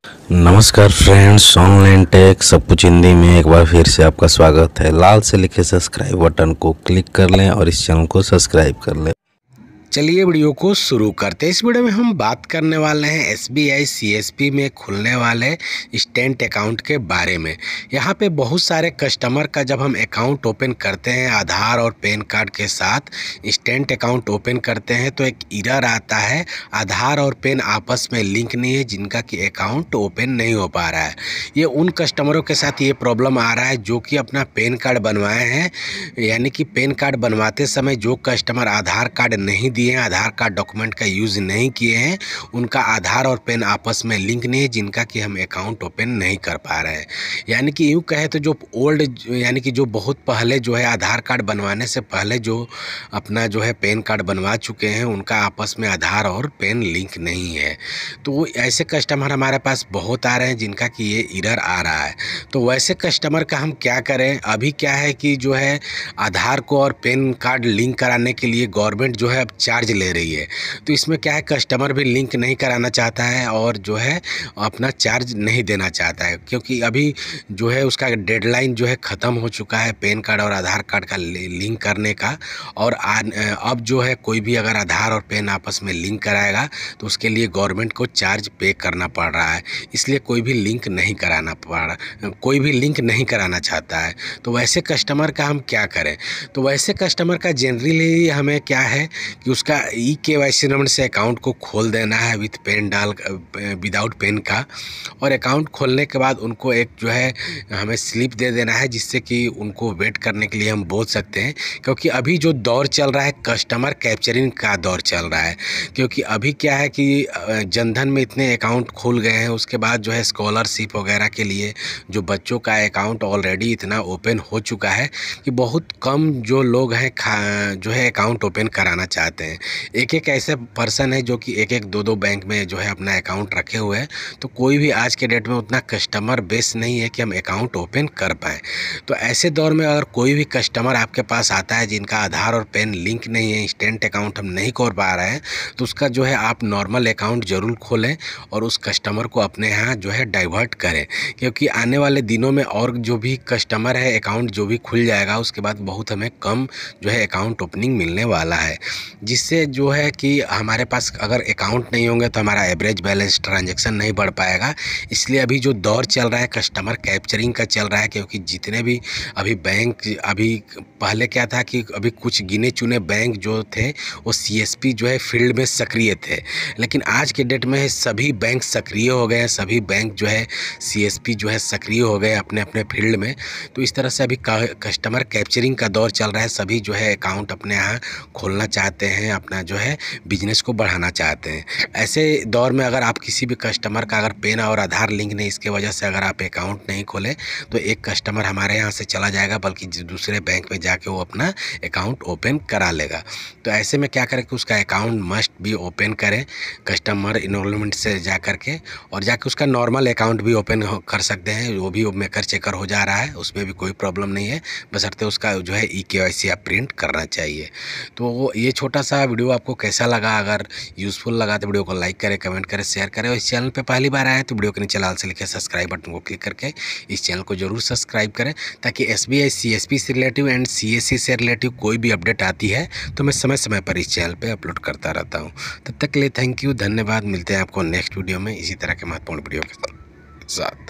नमस्कार friends, online take सब कुछ हिंदी में एक बार फिर से आपका स्वागत है। लाल से लिखे सब्सक्राइब बटन को क्लिक कर लें और इस चैनल को सब्सक्राइब कर लें। चलिए वीडियो को शुरू करते हैं। इस वीडियो में हम बात करने वाले हैं SBI CSP में खुलने वाले इंस्टेंट अकाउंट के बारे में। यहाँ पे बहुत सारे कस्टमर का जब हम अकाउंट ओपन करते हैं आधार और पैन कार्ड के साथ इंस्टेंट अकाउंट ओपन करते हैं तो एक एरर आता है, आधार और पैन आपस में लिंक नहीं है, जिनका कि अकाउंट ओपन नहीं हो पा रहा है। ये उन कस्टमरों के साथ ये प्रॉब्लम आ रहा है जो कि अपना पैन कार्ड बनवाए हैं, यानी कि पैन कार्ड बनवाते समय जो कस्टमर आधार कार्ड नहीं दिए हैं, आधार कार्ड डॉक्यूमेंट का यूज़ नहीं किए हैं, उनका आधार और पैन आपस में लिंक नहीं है, जिनका कि हम अकाउंट ओपन नहीं कर पा रहे हैं। यानी कि यूँ कहे तो जो ओल्ड यानी कि जो बहुत पहले जो है आधार कार्ड बनवाने से पहले जो अपना जो है पैन कार्ड बनवा चुके हैं, उनका आपस में आधार और पैन लिंक नहीं है। तो ऐसे कस्टमर हमारे पास बहुत आ रहे हैं जिनका कि ये एरर आ रहा है। तो वैसे कस्टमर का हम क्या करें? अभी क्या है कि जो है आधार को और पैन कार्ड लिंक कराने के लिए गवर्नमेंट जो है अब चार्ज ले रही है। तो इसमें क्या है, कस्टमर भी लिंक नहीं कराना चाहता है और जो है अपना चार्ज नहीं देना चाहता है, क्योंकि अभी जो है उसका डेडलाइन जो है ख़त्म हो चुका है पैन कार्ड और आधार कार्ड का लिंक करने का। और अब जो है कोई भी अगर आधार और पैन आपस में लिंक कराएगा तो उसके लिए गवर्नमेंट को चार्ज पे करना पड़ रहा है। इसलिए कोई भी लिंक नहीं कराना चाहता है। तो वैसे कस्टमर का हम क्या करें? तो वैसे कस्टमर का जनरली हमें क्या है कि उसका eKYC नंबर से अकाउंट को खोल देना है विदाउट पैन का। और अकाउंट खोलने के बाद उनको एक जो है हमें स्लिप दे देना है, जिससे कि उनको वेट करने के लिए हम बोल सकते हैं। क्योंकि अभी जो दौर चल रहा है कस्टमर कैप्चरिंग का दौर चल रहा है। क्योंकि अभी क्या है कि जनधन में इतने अकाउंट खुल गए हैं, उसके बाद जो है स्कॉलरशिप वगैरह के लिए जो बच्चों का अकाउंट ऑलरेडी इतना ओपन हो चुका है कि बहुत कम जो लोग हैं जो है अकाउंट ओपन कराना चाहते हैं। एक ऐसे पर्सन है जो कि एक दो बैंक में जो है अपना अकाउंट रखे हुए हैं। तो कोई भी आज के डेट में उतना कस्टमर बेस नहीं है कि हम अकाउंट ओपन कर पाएँ। तो ऐसे दौर में अगर कोई भी कस्टमर आपके पास आता है जिनका आधार और पैन लिंक नहीं है, इंस्टेंट अकाउंट हम नहीं खोल पा रहे हैं, तो उसका जो है आप नॉर्मल अकाउंट ज़रूर खोलें और उस कस्टमर को अपने यहाँ जो है डाइवर्ट करें। क्योंकि आने वाले दिनों में और जो भी कस्टमर है अकाउंट जो भी खुल जाएगा, उसके बाद बहुत हमें कम जो है अकाउंट ओपनिंग मिलने वाला है, जिससे जो है कि हमारे पास अगर अकाउंट नहीं होंगे तो हमारा एवरेज बैलेंस ट्रांजैक्शन नहीं बढ़ पाएगा। इसलिए अभी जो दौर चल रहा है कस्टमर कैप्चरिंग का चल रहा है। क्योंकि जितने भी अभी बैंक, अभी पहले क्या था कि अभी कुछ गिने चुने बैंक जो थे वो CSP जो है फील्ड में सक्रिय थे, लेकिन आज के डेट में सभी बैंक सक्रिय हो गए हैं, सभी बैंक जो है CSP जो है सक्रिय हो गए अपने अपने फील्ड में। तो इस तरह से अभी कस्टमर कैप्चरिंग का दौर चल रहा है। सभी जो है अकाउंट अपने यहाँ खोलना चाहते हैं, अपना जो है बिजनेस को बढ़ाना चाहते हैं। ऐसे दौर में अगर आप किसी भी कस्टमर का अगर पैन और आधार लिंक नहीं, इसके वजह से अगर आप अकाउंट नहीं खोलें तो एक कस्टमर हमारे यहाँ से चला जाएगा, बल्कि दूसरे बैंक में जाके वो अपना अकाउंट ओपन करा लेगा। तो ऐसे में क्या करें कि उसका अकाउंट मस्ट भी ओपन करें कस्टमर इनरोलमेंट से जा कर के, और जाके उसका नॉर्मल अकाउंट भी ओपन कर सकते हैं। वो भी मेकर चेकर हो जा रहा है, उसमें भी कोई प्रॉब्लम नहीं है, बशर्ते उसका जो है eKYC आप प्रिंट करना चाहिए। तो ये छोटा सा वीडियो आपको कैसा लगा? अगर यूज़फुल लगा तो वीडियो को लाइक करें, कमेंट करें, शेयर करें। और इस चैनल पे पहली बार आए हैं तो वीडियो के नीचे लाल से लिखे सब्सक्राइब बटन को क्लिक करके इस चैनल को जरूर सब्सक्राइब करें, ताकि SBI CSP से रिलेटिव एंड CSC से रिलेटिव कोई भी अपडेट आती है तो मैं समय समय पर इस चैनल पर अपलोड करता रहता हूँ। तब तक के लिए थैंक यू, धन्यवाद। मिलते हैं आपको नेक्स्ट वीडियो में इसी तरह के महत्वपूर्ण वीडियो के साथ।